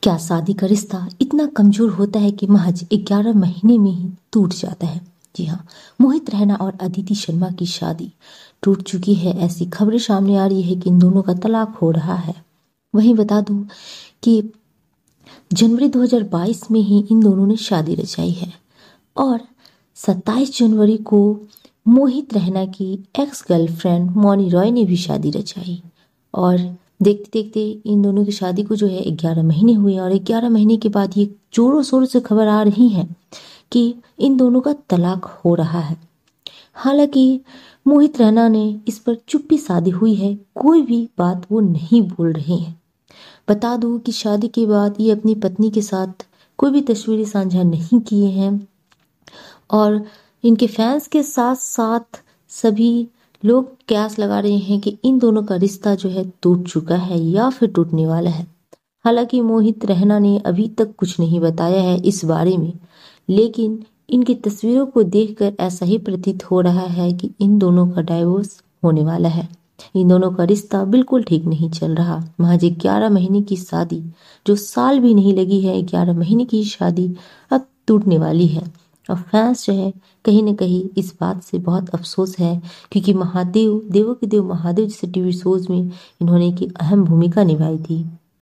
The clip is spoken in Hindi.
क्या शादी का रिश्ता इतना कमजोर होता है कि महज 11 महीने में ही टूट जाता है? जी हाँ, मोहित रैना और अदिति शर्मा की शादी टूट चुकी है। ऐसी खबरें सामने आ रही है कि इन दोनों का तलाक हो रहा है। वहीं बता दूं कि जनवरी 2022 में ही इन दोनों ने शादी रचाई है और 27 जनवरी को मोहित रैना की एक्स गर्लफ्रेंड मौनी रॉय ने भी शादी रचाई। और देखते देखते इन दोनों की शादी को जो है 11 महीने हुए और 11 महीने के बाद ये जोरों शोरों से खबर आ रही है कि इन दोनों का तलाक हो रहा है। हालांकि मोहित रैना ने इस पर चुप्पी साधी हुई है, कोई भी बात वो नहीं बोल रहे हैं। बता दूं कि शादी के बाद ये अपनी पत्नी के साथ कोई भी तस्वीरें साझा नहीं किए हैं और इनके फैंस के साथ साथ सभी लोग कयास लगा रहे हैं कि इन दोनों का रिश्ता जो है टूट चुका है या फिर टूटने वाला है। हालांकि मोहित रैना ने अभी तक कुछ नहीं बताया है इस बारे में, लेकिन इनकी तस्वीरों को देखकर ऐसा ही प्रतीत हो रहा है कि इन दोनों का डाइवोर्स होने वाला है। इन दोनों का रिश्ता बिल्कुल ठीक नहीं चल रहा। महज 11 महीने की शादी, जो साल भी नहीं लगी है, 11 महीने की शादी अब टूटने वाली है। और फैंस जो है कहीं ना कहीं इस बात से बहुत अफसोस है, क्योंकि महादेव, देवों के देव महादेव जैसे टीवी शोज में इन्होंने एक अहम भूमिका निभाई थी।